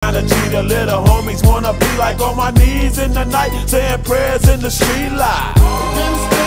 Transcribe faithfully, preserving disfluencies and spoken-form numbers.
kinda G the little homies wanna be like, on my knees in the night, saying prayers in the street light.